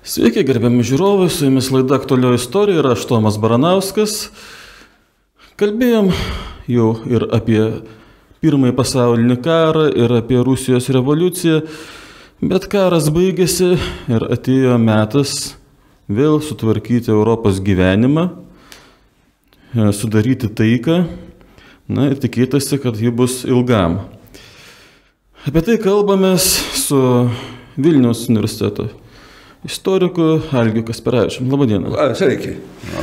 Sveiki, gerbiami žiūrovai, su jumis laida Aktualioji istorija ir aš Tomas Baranauskas. Kalbėjom jau ir apie Pirmąjį pasaulinį karą, ir apie Rusijos revoliuciją, bet karas baigėsi ir atėjo metas vėl sutvarkyti Europos gyvenimą, sudaryti taiką, ir tikėtasi, kad ji bus ilgam. Apie tai kalbamės su Vilniaus universiteto istoriku Algiu Kasperavičiumi. Labadiena. Sveiki.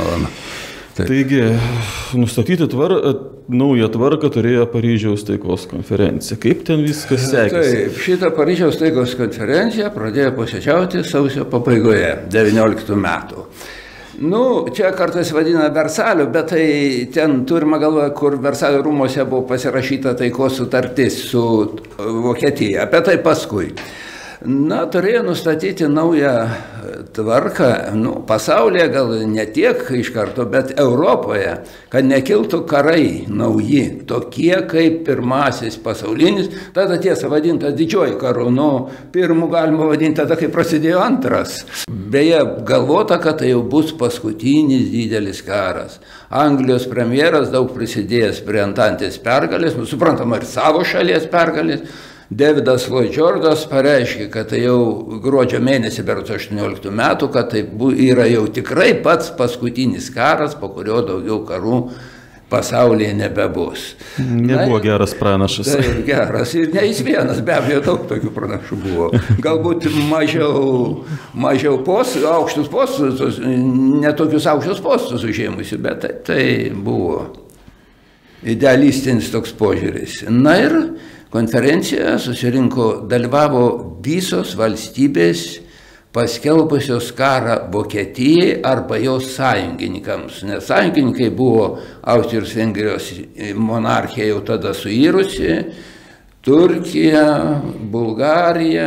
Taigi, nustatyti naują tvarką turėjo Paryžiaus taikos konferencija. Kaip ten viskas sekėsi? Taip, šitą Paryžiaus taikos konferenciją pradėjo posėdžiauti sausio pabaigoje, 19 metų. Čia kartais vadina Versalio, bet tai ten turima galvoje, kur Versalio rūmose buvo pasirašyta taikos sutartis su Vokietija. Apie tai paskui. Turėjo nustatyti naują tvarką, pasaulyje gal ne tiek iš karto, bet Europoje, kad nekiltų karai nauji, tokie kaip Pirmasis pasaulinis, tada tiesa vadintas didžioji karu, pirmų galima vadinti tada, kai prasidėjo antras. Beje, galvota, kad tai jau bus paskutinis didelis karas. Anglijos premjeras daug prisidėjęs prie Antantės pergalės, suprantama ir savo šalies pergalės. Davidas Lloyd George'as pareiškė, kad tai jau gruodžio mėnesį berods 18 metų, kad tai yra jau tikrai pats paskutinis karas, po kurio daugiau karų pasaulyje nebebus. Nebuvo geras pranašas. Tai geras ir ne jis vienas, be abejo daug tokių pranašų buvo. Galbūt mažiau aukštus postus, netokius aukštus postus užėmusi, bet tai buvo idealistinis toks požiūris. Ir konferencijoje dalyvavo visos valstybės paskelbusios karą Vokietijai arba jos sąjungininkams, nes sąjungininkai buvo Austrijos Vengrijos monarchija jau tada suirusi, Turkija, Bulgarija,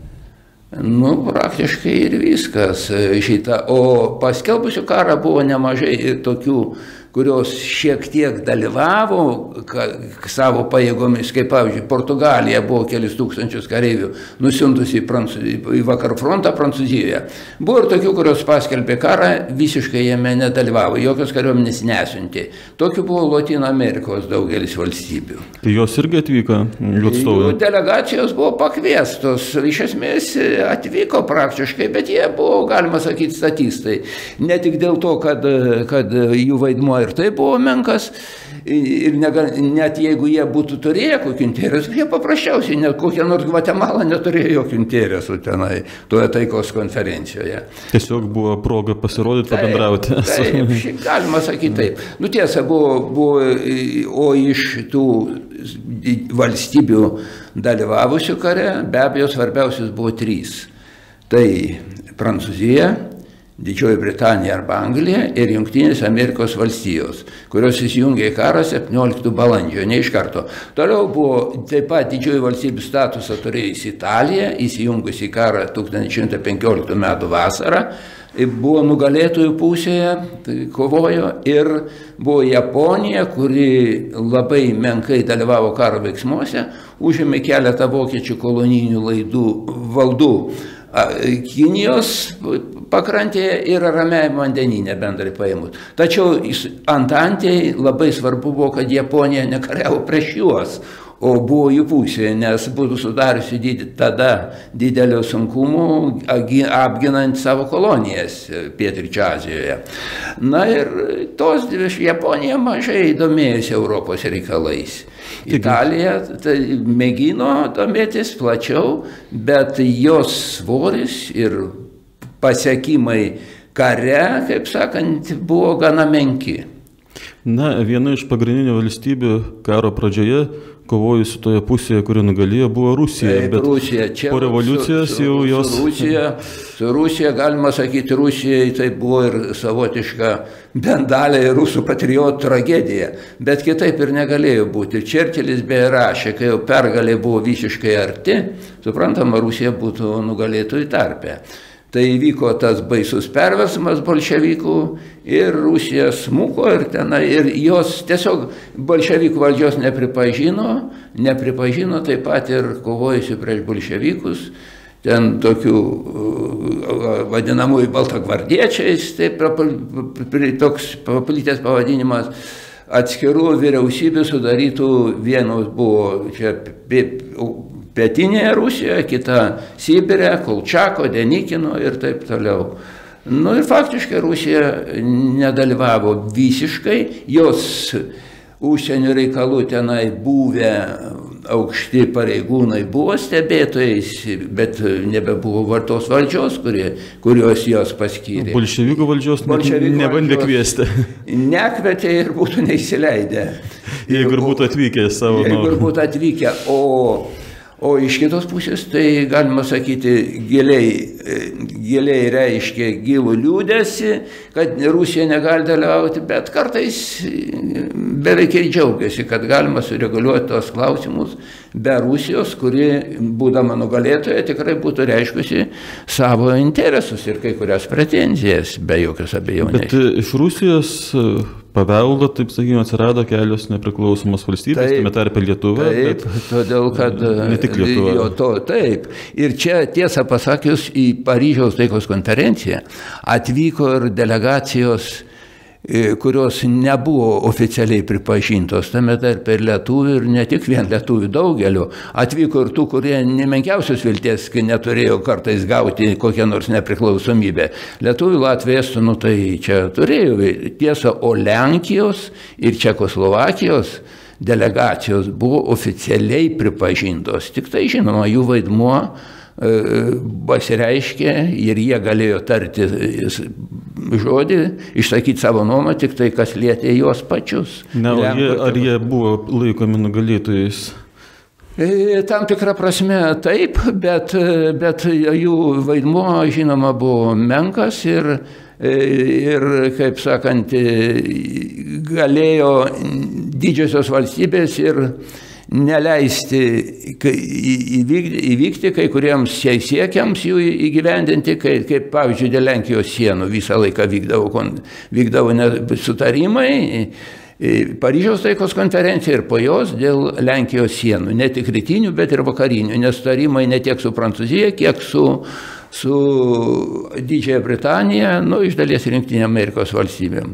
praktiškai ir viskas šitą. O paskelbusių karą buvo nemažai ir tokių, kurios šiek tiek dalyvavo savo pajėgomis, kaip pavyzdžiui, Portugalija buvo kelis tūkstančius kareivių nusiuntusi į vakarų frontą Prancūzijoje. Buvo ir tokių, kurios paskelbė karą, visiškai jame nedalyvavo, jokios kariuomenės nesiuntė. Tokių buvo Lotynų Amerikos daugelis valstybių. Tai jos irgi atvyko, jų atstovai? Delegacijos buvo pakviestos, iš esmės atvyko praktiškai, bet jie buvo, galima sakyti, statistai. Ne tik dėl to, kad jų vaidmuo ir tai buvo menkas, ir net jeigu jie būtų turėję kokį interesų, jie paprasčiausiai, net kokia nors Gvatemala neturėjo jokių interesų tenai, toje taikos konferencijoje. Tiesiog buvo proga pasirodyti, pabendrauti. Taip, galima sakyti taip. Tiesa, buvo, o iš tų valstybių dalyvavusių kare, be abejo, svarbiausias buvo 3. Tai Prancūzija, Didžioji Britanija arba Anglija ir Jungtinės Amerikos valstijos, kurios įsijungė į karą 17 balandžio, ne iš karto. Toliau buvo taip pat didžioji valstybių statusą turėjusi Italija, įsijungusi į karą 1915 metų vasarą, buvo nugalėtojų pusėje, kovojo, ir buvo Japonija, kuri labai menkai dalyvavo karo veiksmuose, užėmė keletą vokiečių kolonijinių valdų. Kinijos pakrantėje ir Ramiajame vandenyne bendrai paėmus. Tačiau Antantėje labai svarbu buvo, kad Japonija nekariavo prieš juos, o buvo jų pusėje, nes būtų sudariusi tada didelio sunkumų apginant savo kolonijas Pietryčių Azijoje. Ir Japonija mažai domėjosi Europos reikalais. Italija mėgino domėtis plačiau, bet jos svoris ir pasiekimai kare, kaip sakant, buvo gana menki. Viena iš pagrindinių valstybių karo pradžioje, kovojusi toje pusėje, kuri nugalėjo, buvo Rusija. Taip, bet Rusija. Čia po revoliucijos jau jos... Su Rusija, galima sakyti, Rusijai tai buvo ir savotiška bendalė rusų patriotų tragedija. Bet kitaip ir negalėjo būti. Čerčilis beje rašė, kai jau pergalė buvo visiškai arti, suprantama, Rusija būtų nugalėtojų tarpe. Tai įvyko tas baisus perversmas bolševikų ir Rusija smuko ir jos tiesiog bolševikų valdžios nepripažino taip pat ir kovojusių prieš bolševikus ten tokių vadinamųjų baltagvardiečiais, taip toks paplitęs pavadinimas, atskirų vyriausybių sudarytų, vienos buvo čia pietinėje Rusijoje, kita Sibire, Kolčako, Denikino ir taip toliau. Nu ir faktiškai Rusija nedalyvavo visiškai, jos užsienio reikalų tenai buvę aukšti pareigūnai buvo stebėtojais, bet nebebuvo tos valdžios, kurios jos paskyrė. Bolševikų valdžios nebandė kviesti. Nekvietė ir būtų neįsileidę. Jeigu ir būtų atvykę savo. Jeigu ir būtų atvykę, o iš kitos pusės, tai galima sakyti, giliai reiškia gilų liūdėsi, kad Rusija negali dalyvauti, bet kartais beveik ir džiaugiasi, kad galima sureguliuoti tos klausimus be Rusijos, kuri, būdama nugalėtoja, tikrai būtų reiškusi savo interesus ir kai kurias pretenzijas, be jokios abejonės. Bet iš Rusijos paveldo, taip sakykime, atsirado kelios nepriklausomos valstybės, tame tarpe Lietuva. Taip, todėl, kad ne tik Lietuva. Taip. Ir čia, tiesą pasakius, į Paryžiaus taikos konferenciją atvyko ir delegacijos, kurios nebuvo oficialiai pripažintos, tame tarpe ir lietuvių, ir ne tik vien lietuvių, daugeliu. Atvyko ir tų, kurie nemenkiausios vilties, kai neturėjo kartais gauti kokią nors nepriklausomybę. Lietuvių, Latvijos, estų, nu tai čia turėjo. Tiesa, o Lenkijos ir Čekoslovakijos delegacijos buvo oficialiai pripažintos. Tik tai, žinoma, jų vaidmuo pasireiškė ir jie galėjo tarti žodį, išsakyti savo nuomonę, tik tai, kas lietė juos pačius. Ar jie buvo laikomi nugalėtojais? Tam tikrą prasme taip, bet jų vaidmuo, žinoma, buvo menkas ir kaip sakant, galėjo didžiosios valstybės ir neleisti įvykti kai kuriems siekiams jų įgyvendinti, kaip pavyzdžiui, dėl Lenkijos sienų visą laiką vykdavo sutarimai, Paryžiaus taikos konferencija ir po jos dėl Lenkijos sienų, ne tik rytinių, bet ir vakarinių, nesutarimai ne tiek su Prancūzija, kiek su Didžiąja Britanija, nu, iš dalies ir Jungtinėm Amerikos valstijom,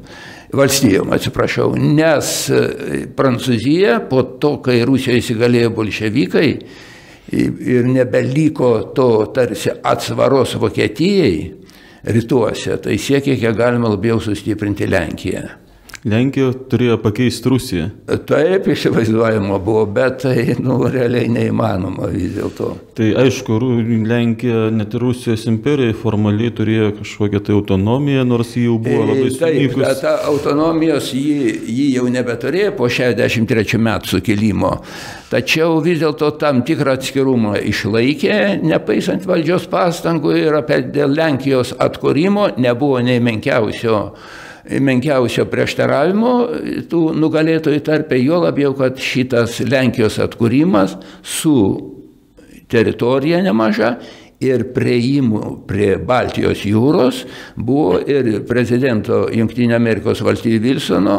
nes Prancūzija po to, kai Rusijoje įsigalėjo bolševikai ir nebeliko to tarsi atsvaros Vokietijai rytuose, tai siekė, kiek galima labiau sustiprinti Lenkiją. Lenkija turėjo pakeisti Rusiją. Taip, įsivaizduojama buvo, bet tai realiai neįmanoma vis dėlto. Tai aišku, Lenkija, net ir Rusijos imperija formaliai turėjo kažkokią tai autonomiją, nors ji jau buvo labai sunykus. Taip, bet ta autonomijos ji jau nebeturėjo po 63 metų sukilimo. Tačiau vis dėlto tam tikrą atskirumą išlaikė, nepaisant valdžios pastangų, ir dėl Lenkijos atkūrimo nebuvo nei menkiausio prieštaravimo tų nugalėtojų tarpe, juo labiau, kad šitas Lenkijos atkūrimas su teritorija nemaža ir priėjimu prie Baltijos jūros buvo ir prezidento Jungtinių Amerikos valstijų Wilsono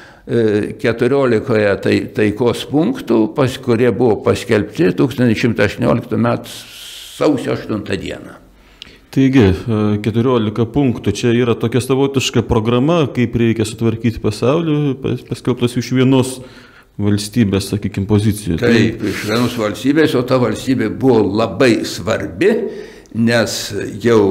14 taikos punktų, kurie buvo paskelbti 1118 m. sausio 8 dieną. Taigi, 14 punktų. Čia yra tokia savotiška programa, kaip reikia sutvarkyti pasaulį, paskelbtas iš vienos valstybės, sakykime, pozicijų. Taip, iš vienos valstybės, o ta valstybė buvo labai svarbi, nes jau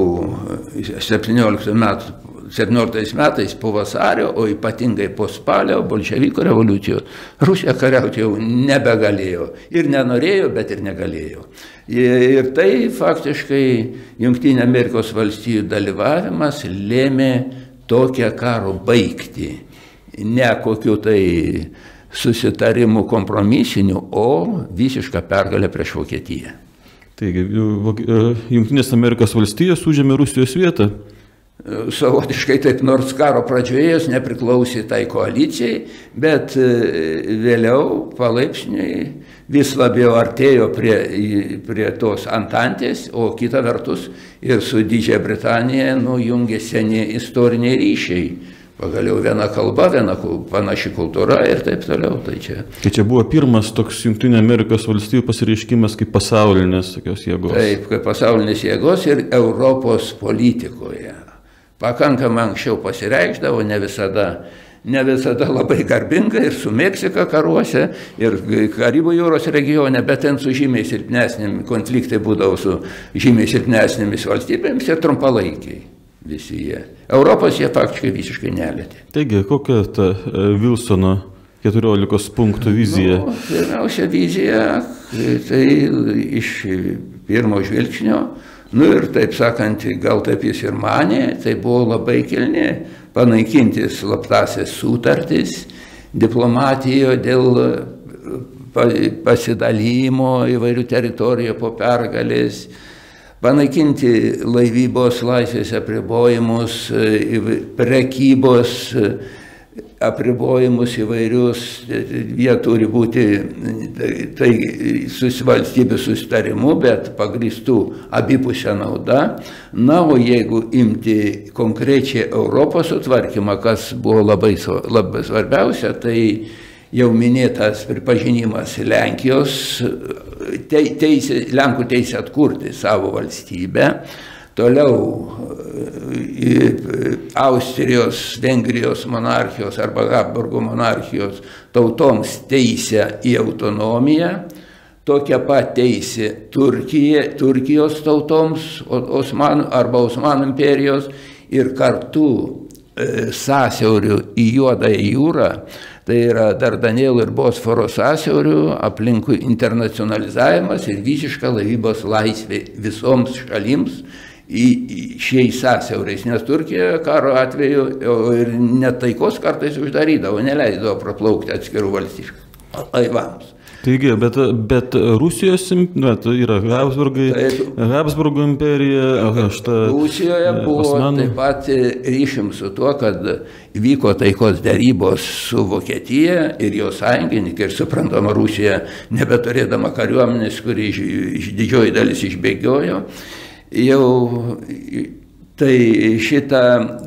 17 metais po vasario, o ypatingai po spalio bolševikų revoliucijos, Rusija kariauti jau nebegalėjo. Ir nenorėjo, bet ir negalėjo. Ir tai faktiškai Jungtinių Amerikos valstijų dalyvavimas lėmė tokią karo baigtį. Ne kokių tai susitarimų kompromisinių, o visišką pergalę prieš Vokietiją. Taigi, Jungtinės Amerikos valstijos užėmė Rusijos vietą. Savotiškai taip, nors karo pradžioje jos nepriklausė tai koalicijai, bet vėliau palaipsniui vis labiau artėjo prie tos antantės, o kita vertus ir su Didžiąja Britanija jungė seni istoriniai ryšiai. Pagaliau viena kalba, viena panaši kultūra ir taip toliau. Tai čia buvo pirmas toks Jungtinių Amerikos valstijų pasireiškimas kaip pasaulinės tokios jėgos. Taip, kaip pasaulinės jėgos ir Europos politikoje. Pakankamai anksčiau pasireikšdavo, ne visada labai garbingai ir su Meksika karuose, ir Karibų jūros regione, bet ten su žymiai silpnesnėmis konfliktai būdavo su žymiai silpnesnėmis valstybėmis ir trumpalaikiai visi jie. Europos jie faktiškai visiškai nelietė. Taigi, kokia ta Wilsono 14 punktų vizija? Pirmiausia vizija, tai iš pirmo žvilgsnio, ir taip sakant, gal taip jis ir manė, tai buvo labai kilni. Panaikinti slaptasias sutartis, diplomatijoje dėl pasidalymo įvairių teritorijų po pergalės, panaikinti laivybos laisvės apribojimus, prekybos apribojimus įvairius, jie turi būti tai valstybių susitarimu, bet pagrįstų abipusę naudą. Na, o jeigu imti konkrečiai Europos sutvarkymą, kas buvo labai svarbiausia, tai jau minėtas pripažinimas Lenkijos Lenkų teisė atkurti savo valstybę. Toliau Austrijos, Vengrijos monarchijos arba Habsburgo monarchijos tautoms teisę į autonomiją, tokia pat teisė Turkijos tautoms Osmanų imperijos ir kartu sąsiaurių į Juodąją jūrą, tai yra Dardanėlų ir Bosforo sąsiaurių aplinkui internacionalizavimas ir visiška laivybos laisvė visoms šalims šiais sąsiauriais, nes Turkija karo atveju ir netaikos kartais uždarydavo, neleidavo praplaukti atskirų valstybių laivams. Taigi, bet Rusijos yra Habsburgo imperija, Rusijoje buvo taip pat ryšim su tuo, kad vyko taikos derybos su Vokietija ir jos sąjungininkai, ir suprantama, Rusija nebeturėdama kariuomenės, kuri didžioji dalis išbėgiojo. Jau tai šitą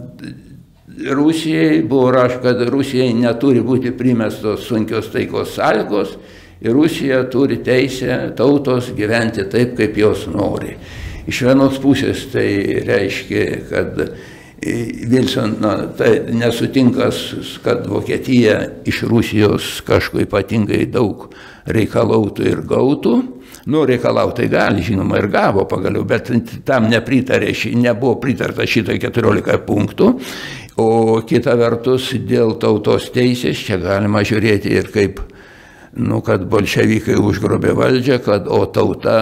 Rusijai buvo rašoma, kad Rusijai neturi būti primestos sunkios taikos sąlygos ir Rusija turi teisę tautos gyventi taip, kaip jos nori. Iš vienos pusės tai reiškia, kad Wilson nesutinka, kad Vokietija iš Rusijos kažko ypatingai daug reikalautų ir gautų. Reikalautai gali, žinoma, ir gavo pagaliau, bet tam nebuvo pritarta šitai 14 punktų, o kita vertus dėl tautos teisės čia galima žiūrėti ir kaip, kad bolševikai užgrobė valdžią, o tauta,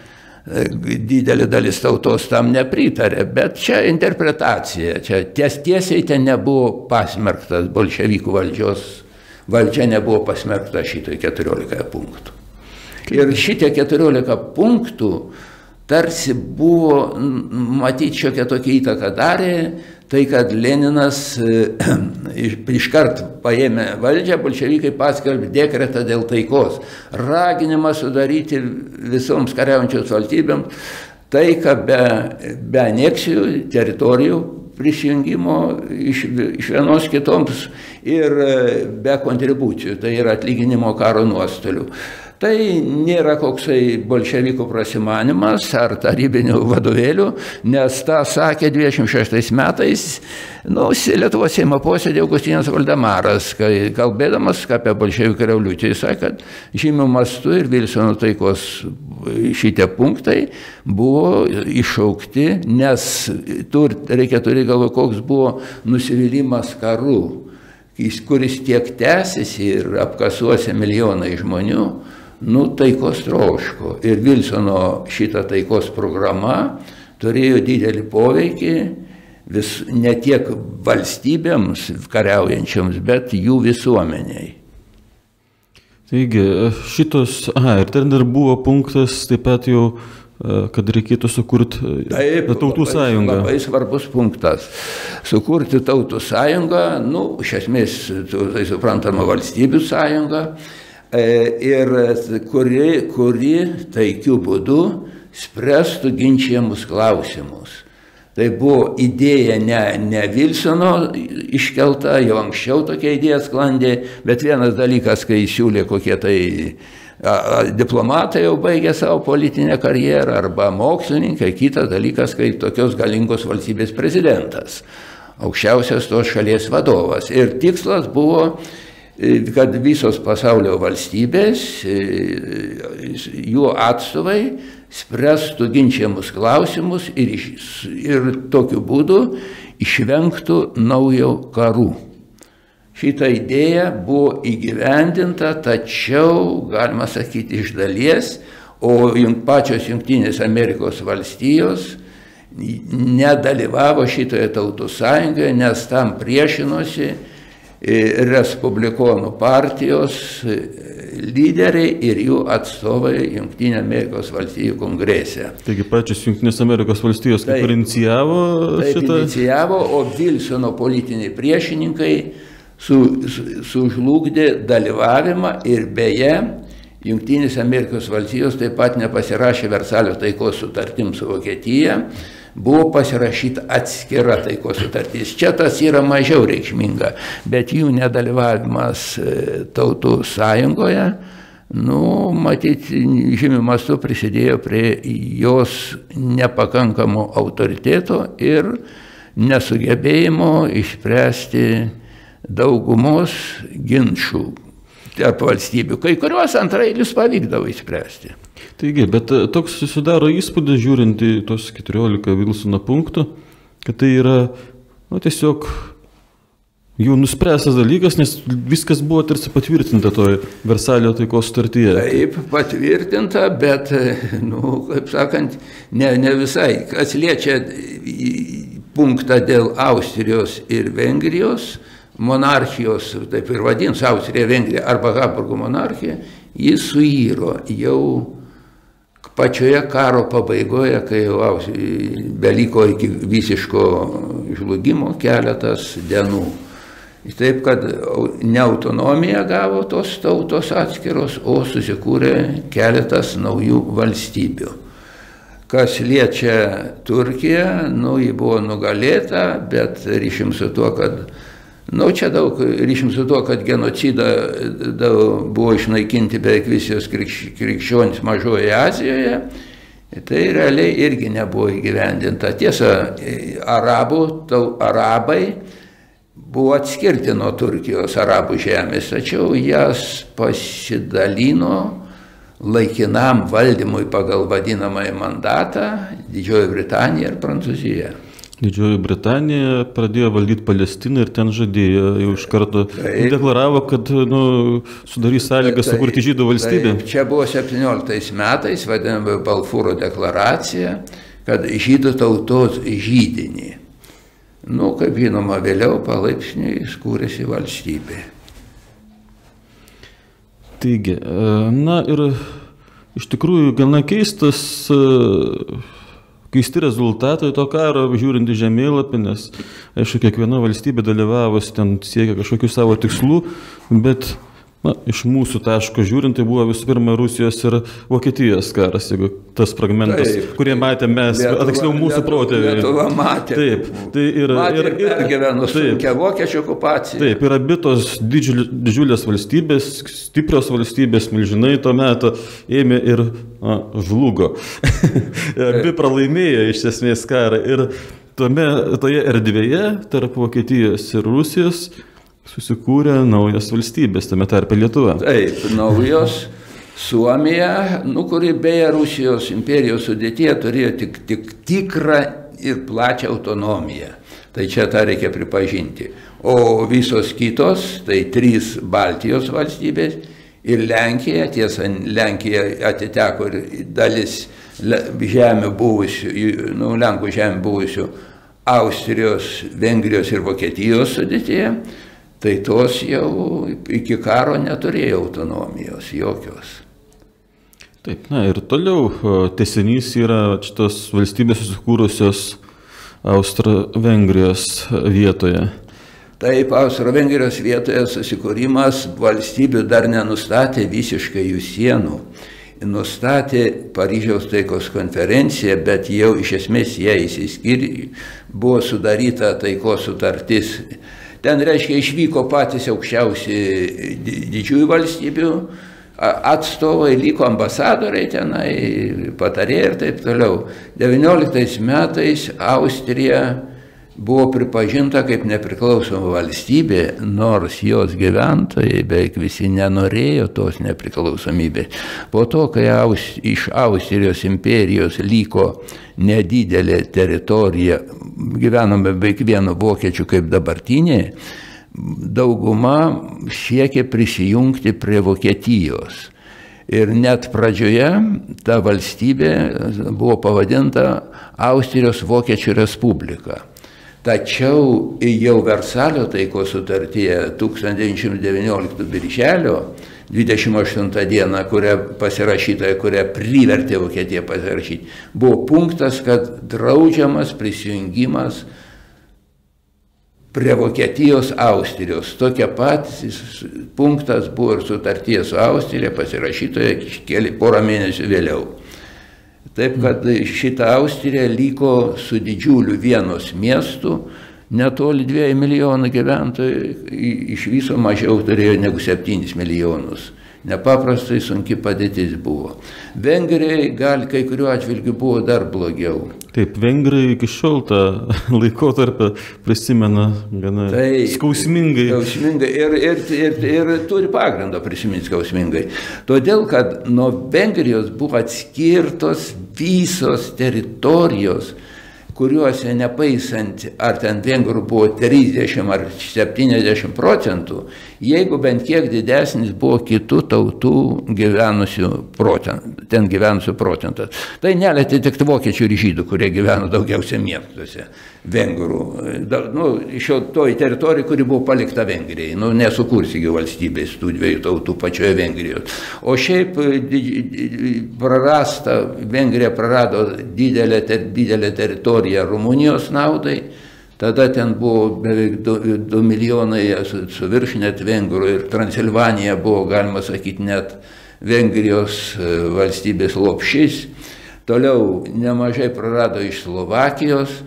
didelė dalis tautos tam nepritarė, bet čia interpretacija, čia tiesiai ten nebuvo pasmerktas bolševikų valdžia nebuvo pasmerkta šitai 14 punktų. Ir šitie 14 punktų tarsi buvo, matyti, šiokia tokia įtaka darė, tai kad Leninas iškart paėmė valdžią, bolševikai paskelbė dekretą dėl taikos, raginimą sudaryti visoms kariaujančios valstybėms taiką be aneksijų, teritorijų prisijungimo iš vienos kitoms ir be kontribucijų, tai yra atlyginimo karo nuostolių. Tai nėra koksai bolševikų prasimanimas ar tarybinių vadovėlių, nes tą sakė 26 metais Lietuvos Seimo posėdį Augustinas Valdemaras, kai kalbėdamas apie bolševikų revoliuciją, jis sakė, kad žymių mastų ir Wilsono taikos šitie punktai buvo iššaukti, nes reikia turėti galvoje, koks buvo nusivylimas karu, kuris tiek tęsiasi ir apkasuose milijonai žmonių. Taikos troško. Ir Wilsono šita taikos programa turėjo didelį poveikį ne tiek valstybėms kariaujančioms, bet jų visuomeniai. Taigi, ir ten dar buvo punktas taip pat jau, kad reikėtų sukurti tautų sąjungą. Labai svarbus punktas. Sukurti tautų sąjungą, iš esmės, tai suprantama, valstybių sąjungą, ir kuri taikiu būdu spręstų ginčiamus klausimus. Tai buvo idėja ne Vilsono iškelta, jau anksčiau tokia idėja sklandė, bet vienas dalykas, kai siūlė kokie tai diplomatai jau baigė savo politinę karjerą arba mokslininkai, kitas dalykas, kai tokios galingos valstybės prezidentas, aukščiausias tos šalies vadovas. Ir tikslas buvo, kad visos pasaulio valstybės, jų atstovai spręstų ginčiamus klausimus ir tokiu būdu išvengtų naujo karų. Šita idėja buvo įgyvendinta, tačiau, galima sakyti, iš dalies, o pačios Jungtinės Amerikos valstijos nedalyvavo šitoje tautų sąjungoje, nes tam priešinosi Respublikonų partijos lyderiai ir jų atstovai Jungtinių Amerikos valstijų kongrese. Taigi pačios Jungtinės Amerikos valstijos kaip ir inicijavo šitą? Taip, inicijavo, o Vilsono politiniai priešininkai sužlugdė dalyvavimą ir beje, Jungtinės Amerikos valstijos taip pat nepasirašė Versalio taikos sutartim su Vokietija, buvo pasirašyta atskira taikos sutartis. Čia tas yra mažiau reikšminga, bet jų nedalyvavimas tautų sąjungoje, matyt, žymiu mastu prisidėjo prie jos nepakankamo autoriteto ir nesugebėjimo išspręsti daugumos ginčių tarp valstybių, kai kuriuos antraeilius pavykdavo išspręsti. Taigi, bet toks susidaro įspūdis, žiūrint į tos 14 Vilsono punktų, kad tai yra tiesiog jau nuspręstas dalykas, nes viskas buvo tarsi patvirtinta toje Versalio taikos sutartyje. Taip, patvirtinta, bet, kaip sakant, ne visai. Kas liečia punktą dėl Austrijos ir Vengrijos, monarchijos, taip ir vadins, Austrija, Vengrija arba Habsburgo monarchija, jis suiro jau pačioje karo pabaigoje, kai jau beliko iki visiško žlugimo keletas dienų. Taip, kad ne autonomiją gavo tos tautos atskiros, o susikūrė keletas naujų valstybių. Kas liečia Turkiją, ji buvo nugalėta, bet ryšim su tuo, kad čia daug ryšim su to, kad genocidą buvo išnaikinti beveik visos krikščionys Mažojoje Azijoje, tai realiai irgi nebuvo įgyvendinta. Tiesa, arabai buvo atskirti nuo Turkijos arabų žemės, tačiau jas pasidalino laikinam valdymui pagal vadinamąjį mandatą Didžioji Britanija ir Prancūzija. Didžioji Britanija pradėjo valdyti Palestiną ir ten žadėjo, jau iš karto deklaravo, kad sudarys sąlygas sukurti žydų valstybę. Taip, čia buvo 17 metais, vadinama Balfūro deklaracija, kad žydų tautos žydinį. Kaip žinoma, vėliau palaipsniui skūrėsi valstybė. Taigi, ir iš tikrųjų gana keisti rezultatai to karo, žiūrint į žemėlapį, nes, aišku, kiekviena valstybė dalyvavosi, ten siekia kažkokių savo tikslų, bet iš mūsų taško žiūrint, tai buvo visų pirma Rusijos ir Vokietijos karas, jeigu tas fragmentas, kurie matėme mes, tiksliau mūsų protėviai. Lietuva matė. Taip, tai ir pergyveno sunkią vokiečių okupaciją. Taip, ir abi tos didžiulės valstybės, stiprios valstybės, milžinai to meto ėmė ir žlugo. Abi pralaimėjo iš esmės karą ir toje erdvėje tarp Vokietijos ir Rusijos susikūrė naujos valstybės, tame tarpe Lietuva. Taip, naujos. Suomija, kuri beje Rusijos imperijos sudėtyje turėjo tik tikrą ir plačią autonomiją. Tai čia tą reikia pripažinti. O visos kitos, tai 3 Baltijos valstybės ir Lenkija, tiesa, Lenkija atiteko ir dalis žemių buvusių, Lenkų žemių buvusių Austrijos, Vengrijos ir Vokietijos sudėtyje. Tai tos jau iki karo neturėjo autonomijos jokios. Taip, ir toliau tęsinys yra šitos valstybės susikūrusios Austro-Vengrijos vietoje. Taip, Austro-Vengrijos vietoje susikūrimas valstybių dar nenustatė visiškai jų sienų. nustatė Paryžiaus taikos konferenciją, bet jau iš esmės jie įsiskyrė, buvo sudaryta taikos sutartis. Ten, reiškia, išvyko patys aukščiausi didžiųjų valstybių atstovai, liko ambasadoriai tenai, patarėjai ir taip toliau. 19 metais Austrija buvo pripažinta kaip nepriklausoma valstybė, nors jos gyventojai beveik visi nenorėjo tos nepriklausomybės. Po to, kai iš Austrijos imperijos liko nedidelė teritorija, gyvenome beveik vienu vokiečiu kaip dabartinė, dauguma siekė prisijungti prie Vokietijos. Ir net pradžioje ta valstybė buvo pavadinta Austrijos Vokiečių Respublika. Tačiau jau Versalio taikos sutartyje 1919 birželio 28 dieną, kurią pasirašyta, kurią privertė Vokietiją pasirašyti, buvo punktas, kad draudžiamas prisijungimas prie Vokietijos Austrijos. Tokia pat punktas buvo ir sutartyje su Austrija pasirašytoje porą mėnesių vėliau. Taip, kad šita Austrija liko su didžiuliu Vienos miestu, netoli 2 milijonų gyventojų, iš viso mažiau turėjo negu 7 milijonus. Nepaprastai sunki padėtis buvo. Vengrijai gal kai kuriuo atžvilgiu buvo dar blogiau. Taip, Vengrai iki šiol tą laikotarpį prisimena gana skausmingai. Skausmingai ir turi pagrindą prisiminti skausmingai. Todėl, kad nuo Vengrijos buvo atskirtos visos teritorijos, kuriuose nepaisant, ar ten vengrų buvo 30 ar 70%, jeigu bent kiek didesnis buvo kitų tautų ten gyvenusių procentas. Tai nelietė tik vokiečių ir žydų, kurie gyveno daugiausia miestuose vengrų. Iš toj teritorijai, kuri buvo palikta Vengrijai. Nesukursi jų valstybės tų dviejų tautų pačioje Vengrijos. O šiaip Vengrija prarado didelę teritoriją Rumunijos naudai. Tada ten buvo beveik 2 milijonai su virš net vengrų ir Transilvanija buvo, galima sakyti, net Vengrijos valstybės lopšys. Toliau nemažai prarado iš Slovakijos,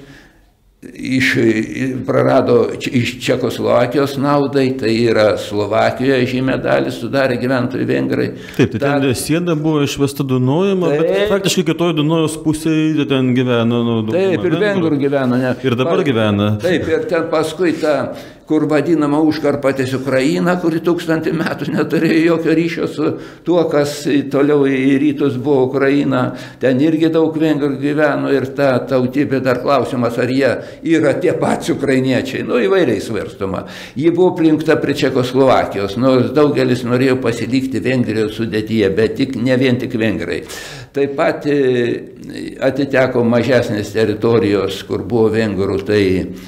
prarado iš Čekoslovakijos naudai, tai yra Slovakijoje žymė dalį sudarė gyventojų vengrai. Taip, tai ten siena buvo išvesta Dunojama, bet faktiškai kitoje Dunojos pusėje ten gyveno. Taip, ir vengrų gyveno. Ir dabar gyvena. Taip, ir ten paskui ta, kur vadinama Užkarpatės Ukraina, kuri 1000 metų neturėjo jokio ryšio su tuo, kas toliau į rytus buvo Ukraina. Ten irgi daug vengrų gyveno ir ta tautybė, dar klausimas, ar jie yra tie patys ukrainiečiai. Įvairiai svarstoma. Ji buvo prijungta prie Čekoslovakijos, nors daugelis norėjo pasilikti Vengrijos sudėtyje, bet ne vien tik vengrai. Taip pat atiteko mažesnės teritorijos, kur buvo vengrų, tai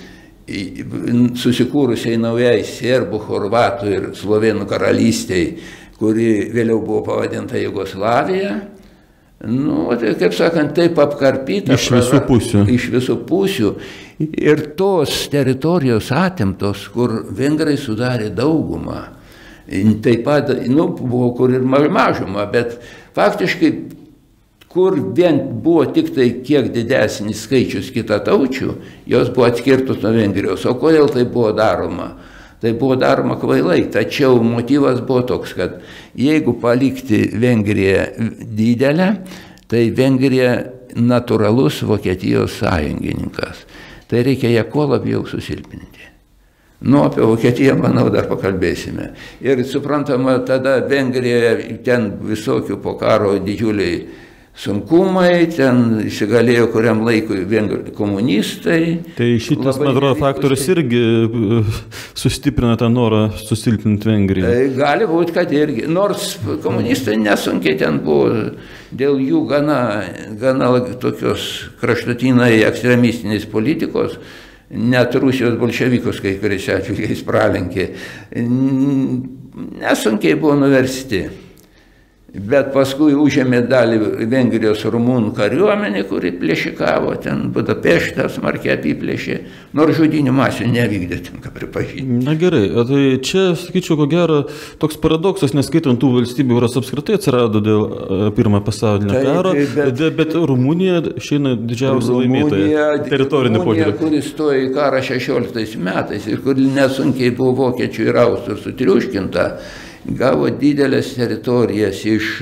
susikūrusiai naujai serbų, chorvatų ir slovėnų karalystiai, kuri vėliau buvo pavadinta Jugoslavija. Tai, kaip sakant, taip apkarpyta. Iš visų pusių. Iš visų pusių. Ir tos teritorijos atimtos, kur vengrai sudarė daugumą. Taip pat, buvo kur ir mažuma, bet faktiškai kur vien buvo tik tai kiek didesnis skaičius kitataučių, jos buvo atskirtos nuo Vengrijos. O kodėl tai buvo daroma? Tai buvo daroma kvailai, tačiau motyvas buvo toks, kad jeigu palikti Vengriją didelę, tai Vengrija natūralus Vokietijos sąjungininkas. Tai reikia ją kuo labiau susilpninti. Apie Vokietiją, manau, dar pakalbėsime. Ir suprantama, tada Vengrijoje ten visokių po karo didžiuliai sunkumai, ten įsigalėjo kuriam laikui komunistai. Tai šitas, man atrodo, faktorius irgi sustiprina tą norą susilpninti Vengriją. Tai gali būti, kad irgi. Nors komunistai nesunkiai ten buvo, dėl jų gana tokios kraštutinai ekstremistinės politikos, net Rusijos bolševikus kai kuriais atvejais pralenkė, nesunkiai buvo nuversti. bet paskui užėmė dalį Vengrijos rumunų kariuomenė, kuri plėšikavo ten Budapeštą, smarkiai apiplėšė, nors žudynių masių nevykdė, tenka pripažinti. Na gerai, tai čia, sakyčiau, ko gero, toks paradoksas, neskaitant tų valstybių, kurios apskritai atsirado dėl Pirmojo pasaulinio karo, bet Rumunija šiandien didžiausia laimėtoja teritorinį požiūrį. Rumunija, kuri stojo į karą 16 metais ir kuri nesunkiai buvo vokiečių ir austrų sutriuškinta, gavo didelės teritorijas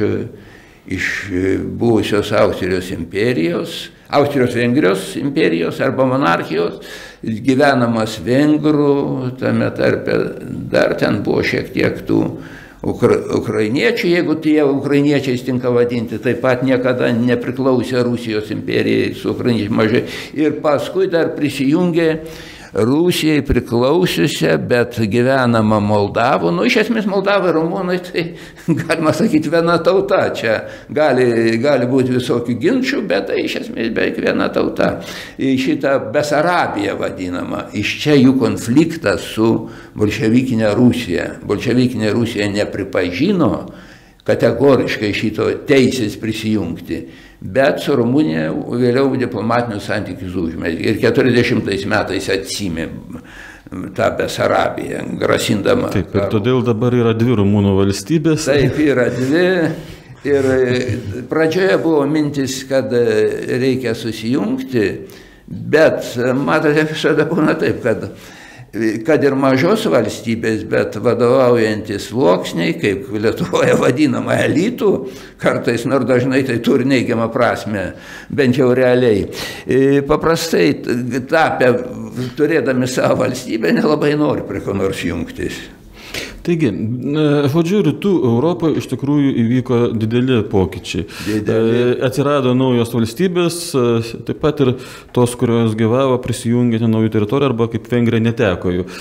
iš buvusios Austrijos imperijos, Austrijos-Vengrijos imperijos arba monarchijos, gyvenamas vengrų, tame tarpe dar ten buvo šiek tiek tų ukrainiečių, jeigu tie ukrainiečiais tinka vadinti, taip pat niekada nepriklausė Rusijos imperijai su ukrainiečiai mažai. Ir paskui dar prisijungė Rusijai priklausiusią, bet gyvenama Moldavų. Nu, iš esmės Moldavai ir rumunai, tai galima sakyti viena tauta. Čia gali būti visokių ginčių, bet tai iš esmės beveik viena tauta. Šitą Besarabiją vadinama. Iš čia jų konfliktas su bolševikinė Rusija. Bolševikinė Rusija nepripažino kategoriškai šito teisės prisijungti. Bet su Rumunija vėliau diplomatinius santykius užmezgė. Ir 40 metais atsimė tą Besarabiją, grasindama. Taip, ir todėl dabar yra dvi Rumunų valstybės. Taip, yra dvi. Ir pradžioje buvo mintis, kad reikia susijungti, bet matote, visada būna taip, kad ir mažos valstybės, bet vadovaujantis sluoksniai, kaip Lietuvoje vadinama elitų, kartais, nors dažnai tai turi neigiamą prasme, bent jau realiai, paprastai tapę, turėdami savo valstybę, nelabai nori prie ko nors jungtis. Taigi, žodžiu, rytų Europoje iš tikrųjų įvyko dideli pokyčiai. Atsirado naujos valstybės, taip pat ir tos, kurios gyvavo, prisijungė naujų teritorijų arba kaip Vengrija neteko jų.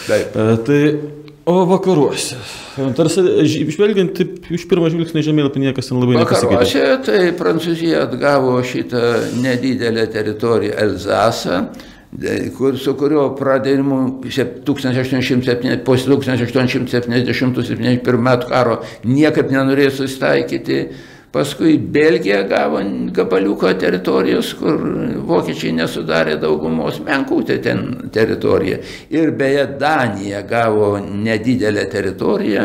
O vakaruose, tarsi žvelgiant iš pirmo žvilgsnio žemėlapį niekas ten labai nepasikeitė. Vakaruose tai Prancūzija atgavo šitą nedidelę teritoriją Elzasą, su kurio pradėjimu po 1870-71 metų karo niekaip nenorėjo susitaikyti. Paskui Belgija gavo gabaliuką teritorijos, kur vokiečiai nesudarė daugumos, menkutė ten teritorija. Ir beje Danija gavo nedidelę teritoriją,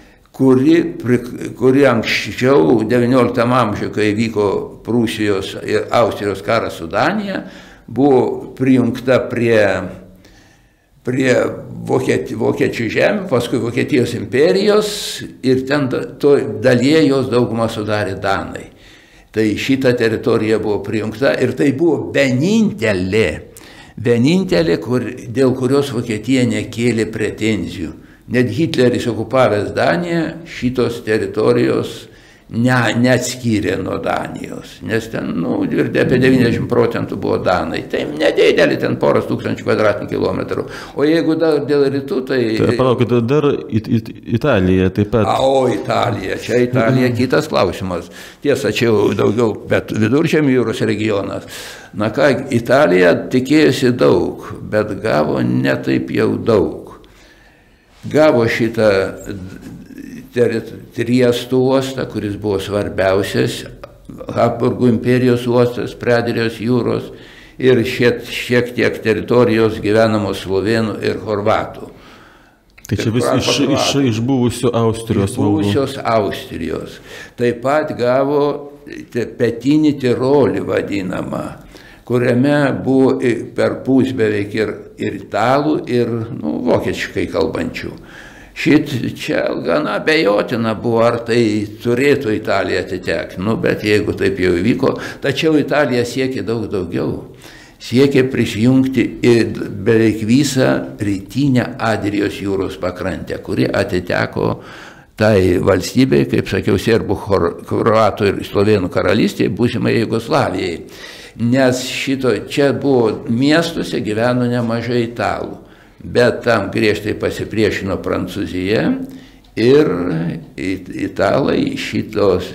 kuri anksčiau 19 amžiuje, kai vyko Prūsijos ir Austrijos karas su Danija, buvo prijungta prie vokiečių žemė, paskui Vokietijos imperijos ir ten dalyje jos daugumą sudarė danai. Tai šita teritorija buvo prijungta ir tai buvo vienintelė, dėl kurios Vokietija nekėlė pretenzijų. Net Hitleris okupavęs Daniją šitos teritorijos neatskyrė nuo Danijos, nes ten, apie 90% buvo danai. Tai nedėdelį ten poros tūkstančių kvadratinių kilometrų. O jeigu dėl rytų, tai... Palaukite, dar Italija taip pat. O, Italija. Čia Italija kitas klausimas. Tiesa, čia jau daugiau, bet Viduržemio jūros regionas. Na ką, Italija tikėjosi daug, bet gavo ne taip jau daug. Gavo šitą Triestų uostą, kuris buvo svarbiausias, Habsburgų imperijos uostas, prie Adrijos jūros ir šiek tiek teritorijos gyvenamos slovėnų ir horvatų. Tai čia vis iš buvusių Austrijos valdų. Buvusios Austrijos. Taip pat gavo pietinį Tirolį vadinamą, kuriame buvo perpus beveik ir italų, ir vokiečiškai kalbančių. Čia gana abejotina buvo, ar tai turėtų Italija atitekti, bet jeigu taip jau įvyko, tačiau Italija siekė daug daugiau. Siekė prisijungti beveik visą rytinę Adrijos jūros pakrantę, kuri atiteko tai valstybei, kaip sakiau, serbų, kroatų ir slovėnų karalystėje, būsimai Jugoslavijai. Nes čia buvo miestuose gyveno nemažai italų. Bet tam griežtai pasipriešino Prancūzija ir italai šitos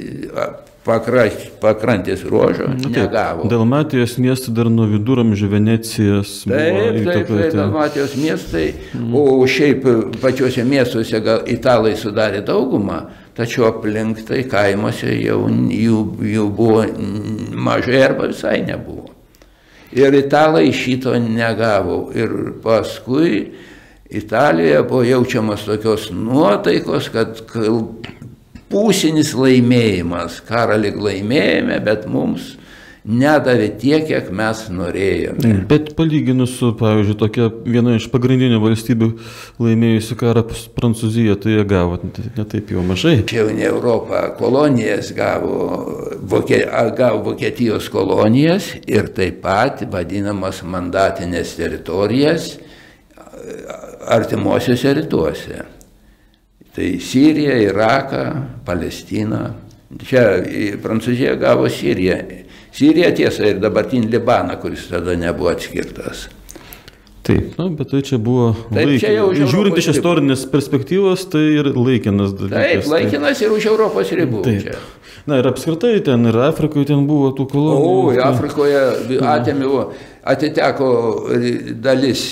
pakrantės ruožo negavo. Dalmatijos miestai dar nuo viduramžių Venecijos buvo įtakoje. Taip, Dalmatijos miestai, o šiaip pačiuose miestuose gal italai sudarė daugumą, tačiau aplink tai kaimuose jau jų buvo mažai arba visai nebuvo. Ir italai šito negavo. Ir paskui Italijoje buvo jaučiamas tokios nuotaikos, kad pūsinis laimėjimas, karą lyg laimėjome, bet mums nedavė tiek, kiek mes norėjome. Bet palyginus su, pavyzdžiui, tokia viena iš pagrindinių valstybių laimėjusi karą Prancūzija, tai jie gavo ne taip jau mažai. Čia jau ne Europą, kolonijas gavo Vokietijos kolonijas ir taip pat vadinamas mandatinės teritorijas artimuosiuose rytuose. Tai Sirija, Iraką, Palestiną. Čia Prancūzija gavo Siriją. Sirija tiesa ir dabartinį Libaną, kuris tada nebuvo atskirtas. Taip, bet tai čia buvo laikinas. Žiūrint iš istorinės perspektyvos, tai ir laikinas dalykas. Taip, laikinas ir už Europos ribų. Čia. Na ir apskritai ten ir Afrikoje ten buvo tų kolonijų. O, Afrikoje atiteko dalis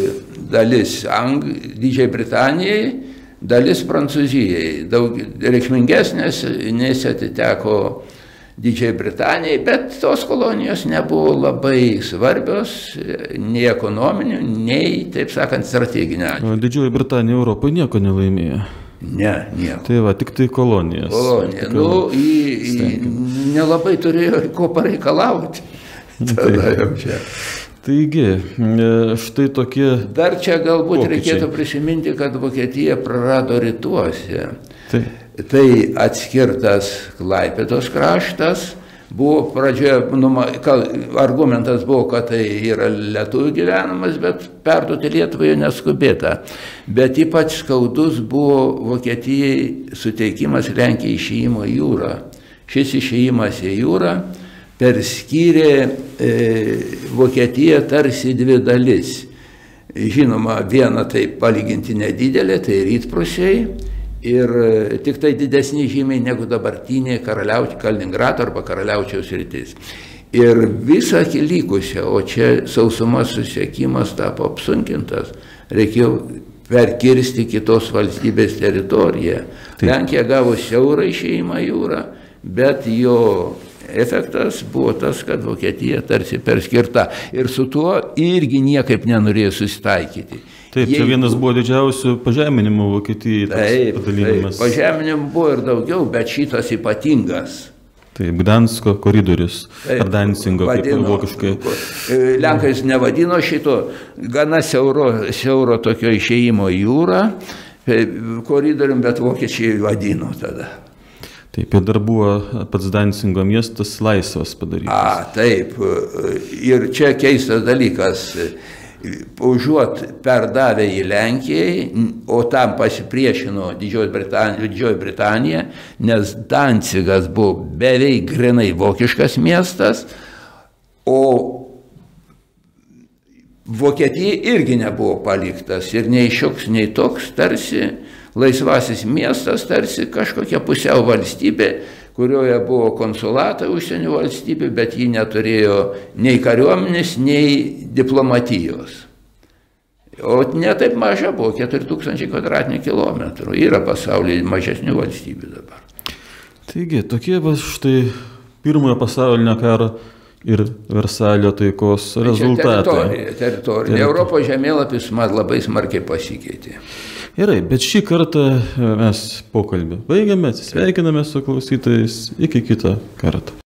Didžiai Britanijai, dalis Prancūzijai. Daug reikšmingesnės nes atiteko Didžiai Britanijai, bet tos kolonijos nebuvo labai svarbios, nei ekonominių, nei, taip sakant, strateginio. Didžioji Britanija Europoje nieko nelaimėjo. Ne, nieko. Tai va, tik tai kolonijas. Kolonija. Nelabai turėjo ko pareikalauti. Tada jau čia. Taigi, štai tokie... Dar čia galbūt reikėtų prisiminti, kad Vokietija prarado rytuose. Tai atskirtas Klaipėdos kraštas. Buvo pradžioje, argumentas buvo, kad tai yra lietuvių gyvenamas, bet perduoti Lietuvai neskubėta. Bet ypač skaudus buvo Vokietijai suteikimas Lenkijai išėjimo į jūrą. Šis išėjimas į jūrą perskyrė Vokietiją tarsi dvi dalis. Žinoma, viena tai palyginti nedidelė, tai Rytprūsiai. Ir tik tai didesni žymiai negu dabartinė Kaliningrado arba Karaliaučiaus sritis. Ir visą likusią, o čia sausumos susiekimas tapo apsunkintas, reikėjo perkirsti kitos valstybės teritoriją. Lenkija gavo siaurą išėjimą į jūrą, bet jo efektas buvo tas, kad Vokietija tarsi perskirta. Ir su tuo irgi niekaip nenorėjo susitaikyti. Taip, čia vienas buvo didžiausių pažeminimų Vokietijai padalinimas. Taip, pažeminimų buvo ir daugiau, bet šitas ypatingas. Taip, Gdansko koridorius, ar Dancingo, kaip vokiškai. Lenkais nevadino šito gana siauro tokio išėjimo į jūrą koridorium, bet vokiečiai vadino tada. Taip, ir dar buvo pats Dancingo miestas laisvas padarytas. Taip, ir čia keistas dalykas. Užuot perdavę į Lenkijai, o tam pasipriešino Didžioji Britanija, nes Dancigas buvo beveik grinai vokiškas miestas, o Vokietijai irgi nebuvo paliktas ir nei šioks, nei toks, tarsi laisvasis miestas, tarsi kažkokia pusiau valstybė, kurioje buvo konsulatai užsienio valstybių, bet ji neturėjo nei kariuomenės, nei diplomatijos. O ne taip maža buvo, 4000 kvadratinių kilometrų. Yra pasaulyje mažesnių valstybių dabar. Taigi, tokie štai pirmojo pasaulinio karo ir Versalio taikos rezultatai. Teritorija. Europos žemėlapis labai smarkiai pasikeitė. Gerai, bet šį kartą mes pokalbį baigiame, atsisveikiname su klausytojais, iki kito karto.